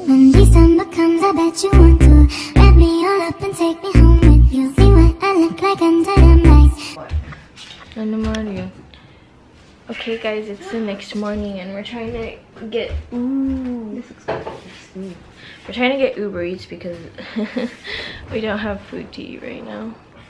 When December comes, I bet you want to wrap me all up and take me home with you. See what I look like under the lights. Ano Mario? Okay guys, it's the next morning and we're trying to get this looks good. We're trying to get Uber Eats because we don't have food to eat right now.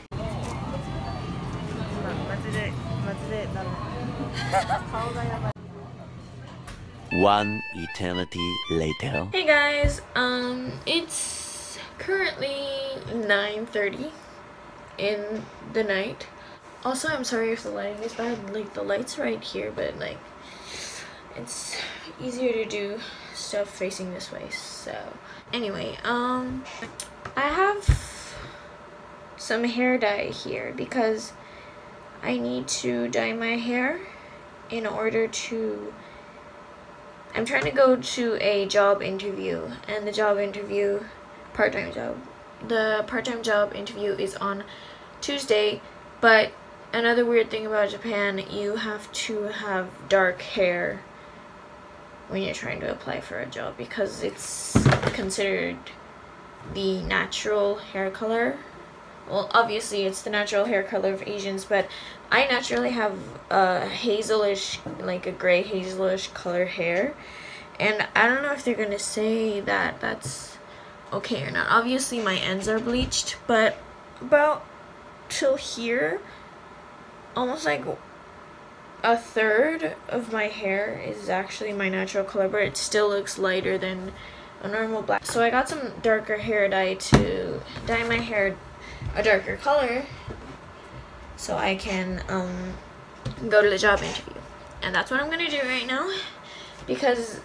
One eternity later. Hey guys, it's currently 9:30 in the night. Also, I'm sorry if the lighting is bad. Like, the light's right here, but like it's easier to do stuff facing this way. So anyway, I have some hair dye here because I need to dye my hair in order to, I'm trying to go to a job interview, and the job interview, part-time job, the part-time job interview is on Tuesday. But another weird thing about Japan, you have to have dark hair when you're trying to apply for a job because it's considered the natural hair color. Well, obviously it's the natural hair color of Asians, but I naturally have a hazelish, like a gray hazelish color hair, and I don't know if they're gonna say that that's okay or not. Obviously my ends are bleached, but about till here, almost like a third of my hair is actually my natural color, but it still looks lighter than a normal black. So I got some darker hair dye to dye my hair a darker color so I can go to the job interview. And that's what I'm gonna do right now because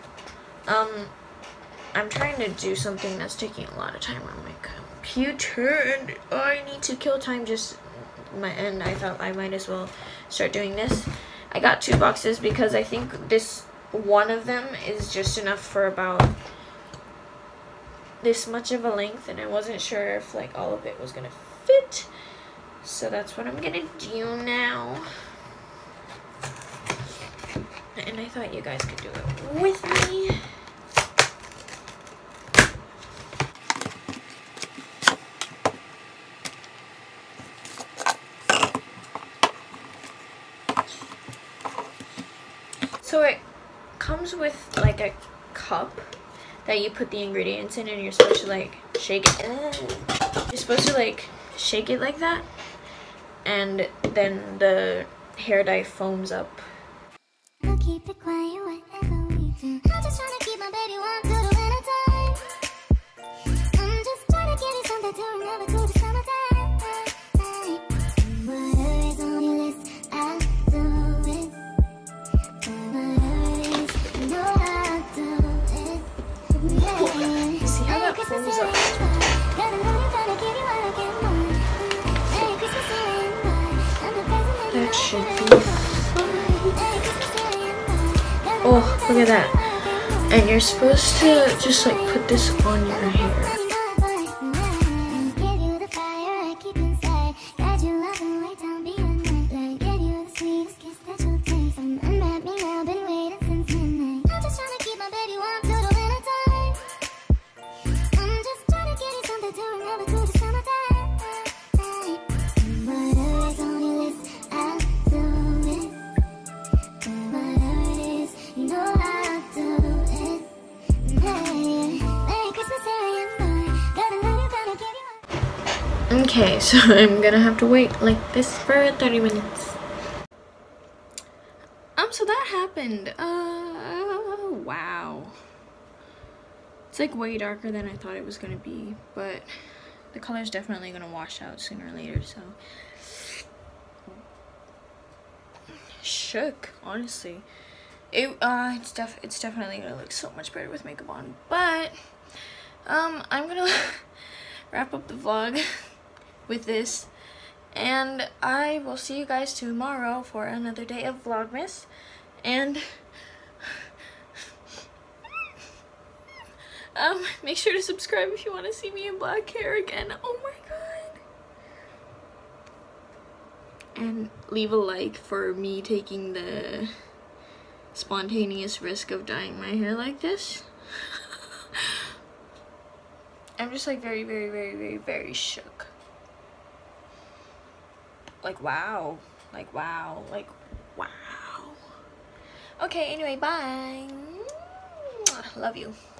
I'm trying to do something that's taking a lot of time on my computer and I need to kill time and I thought I might as well start doing this. I got 2 boxes because I think this one of them is just enough for about this much of a length, and I wasn't sure if like all of it was gonna fit, so that's what I'm gonna do now. And I thought you guys could do it with me. So it comes with like a cup that you put the ingredients in, and you're supposed to like shake it. You're supposed to like shake it like that, and then the hair dye foams up. I'll keep it quiet whatever we do. I'm just trying to keep my baby warm through the winter time. I'm just trying to give you something to remember through the summertime. Whatever is on your list, I'll do it. Whatever it is, you know I'll do it. Yeah. See how that foams up? That should be fine. Oh, look at that. And you're supposed to just like put this on your hair. Okay, so I'm gonna have to wait like this for 30 minutes. So that happened. Wow. It's like way darker than I thought it was gonna be, but the color's definitely gonna wash out sooner or later, so. Shook, honestly. It's definitely gonna look so much better with makeup on, but I'm gonna wrap up the vlog with this, and I will see you guys tomorrow for another day of vlogmas. And make sure to subscribe if you want to see me in black hair again. Oh my god. And leave a like for me taking the spontaneous risk of dyeing my hair like this. I'm just like very, very, very, very, very shook. Like, wow. Like, wow. Like, wow. Okay, anyway, bye. Love you.